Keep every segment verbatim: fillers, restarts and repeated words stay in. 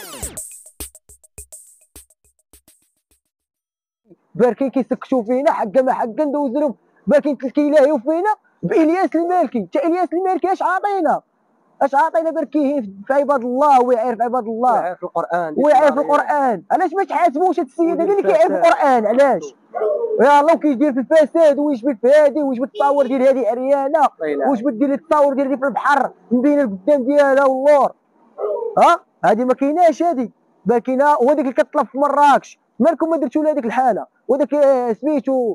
باركين كيسكتوا فينا حقا ما حقا ندوز لهم، باركين كيلاهيو فينا بإلياس المالكي. تا إلياس المالكي اش عاطينا؟ اش عاطينا؟ باركيه في عباد الله ويعرف عباد الله ويعرف القران ويعرف القران. علاش ما تحاسبوش هاد السيد هذا اللي كيعرف القران؟ علاش يلاه وكيدير في الفساد ويجبد في هادي ويجبد التصاور ديال هادي عريانه ويجبد دير التصاور ديال هادي في البحر مبينه القدام ديالها واللور. ها هادي ما كايناش هادي ما كاينه. وهذيك اللي كتطلب في مراكش مالكم ما درتوا لها هذيك الحاله؟ وذاك سميتو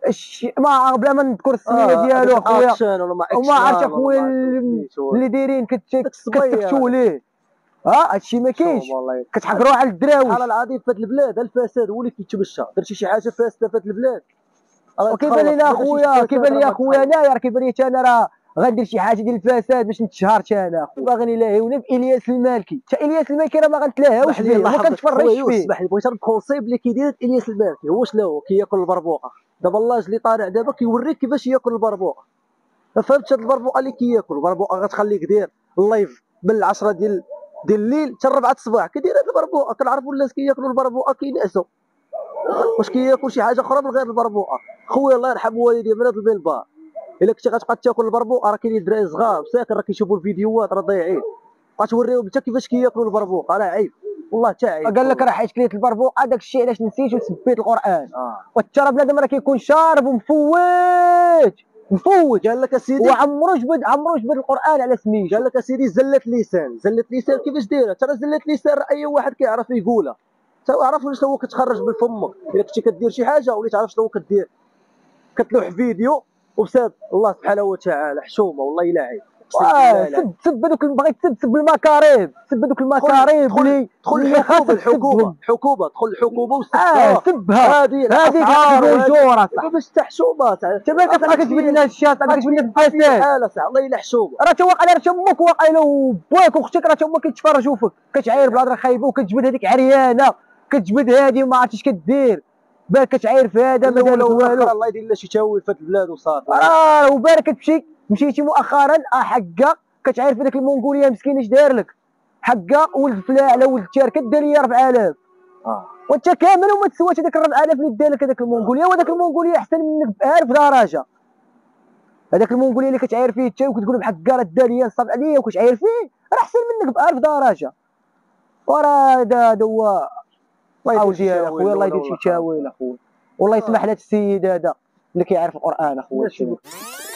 ما بلا ما نذكر السميه ديالو اخويا وما عرفت اخويا اللي دايرين كتسكتوا ليه. ها هادشي ما كاينش، كتحقروا على الدراوي. سبحان العظيم في هاد البلاد الفساد هو اللي كيتمشى. درتي شي حاجه فاسده في هاد البلاد وكيبان لينا اخويا كيبان لي اخويا انايا راه كيبان لي انا راه غندير شي حاجه ديال الفساد باش نتشهر انا اخويا. باغي نلاهيونا بالياس المالكي، حتى الياس المالكي راه ما غنتلاهاوش به وما كنتفرجش فيه. اسمح لي بغيت الكونسيب اللي كيدير الياس المالكي هو شنو هو؟ كياكل البربوقه. دابا اللاج اللي طالع دابا كيوريك كيفاش ياكل البربوقه. ما فهمتش هاد البربوقه اللي كياكل. البربوقه غتخليك دير اللايف من العشرة ديال ديال الليل حتى الربعة الصباح كيدير هاد البربوقه. كنعرفوا الناس كياكلوا البربوقه كينعسوا، واش كياكل شي حاجه اخرى من غير البربوقه؟ خويا الله يرحم والديه من هذا المنبر، الا كنتي غتبقى تاكل البربوقه راه كاينين الدراري صغار مساكن راه كيشوفوا الفيديوهات راه ضايعين، بقى توريهم انت كيفاش كياكلوا البربوقه. راه عيب والله حتى عيب. قال لك راه حيت كليت البربوقه داك الشيء علاش نسيت وسبيت القران. آه. وحتى بنادم راه كيكون شارب ومفوت مفوت. قال لك اسيدي وعمرو جبد عمرو جبد القران على سميتو. قال لك اسيدي زله لسان. زله لسان كيفاش دايره؟ ترى زله لسان اي واحد كيعرف يقولها. تعرف شنو هو كتخرج من فمك الا كنتي كدير شي حاجه وليت عارف شنو كدير. كتلوح فيديو وبسبب الله سبحانه وتعالى حشومه والله الا عيب. آه سب سب هذوك بغيت تسب سب المكاريب، سب هذوك المكاريب اللي دخل الحكومه الحكومه الحكومه دخل الحكومه وسبها. اه سبها هذه هذيك الجوره صح. باش تاع حشومه انت ما كتبقى كتجبد لنا الشاط كتجبد لنا في الفساد. حاله صح الله الا حشومه. راه تا واقيلا راه تمك واقيلا وباك واختك راه تما كيتفرجوا فيك كتعاير بالهضره خايبه وكتجبد هذيك عريانه كتجبد هذه وما عرفتش كدير بالك كتعاير في هذا ما دار والو. الله يدير لنا شي تاويل في هاد البلاد وصافي. راه وبالك كتمشي مشيتي مؤخرا اه حقا كتعرف هذاك المونغوليه مسكين اش دار لك حقا ولد الفلاعه ولد التاركه دار لي أربعة آلاف. اه وانت كامل وما تسواش هذاك أربعة آلاف اللي دار لك هذاك المونغوليه. وهذاك المونغوليه احسن منك بألف درجه. هذاك المونغوليه اللي كتعاير فيه انت وكتقول بحقا راه دار لي نصب عليا وكتعاير فيه راه احسن منك بألف درجه. وراه هذا هو الله يدير اخويا الله يدير شي تاويل اخويا والله يسمح لهذا السيد هذا اللي كيعرف القران اخويا.